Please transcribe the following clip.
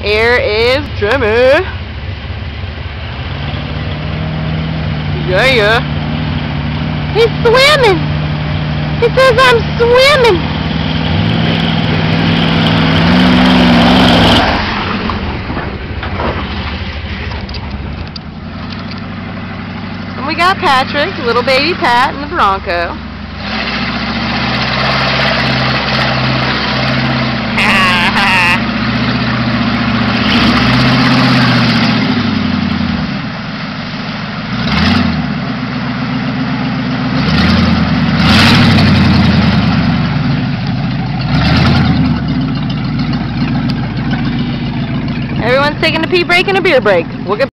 Here is Jimmy. Yeah. He's swimming. He says I'm swimming. And we got Patrick, little baby Pat, and the Bronco. Everyone's taking a pee break and a beer break. We'll get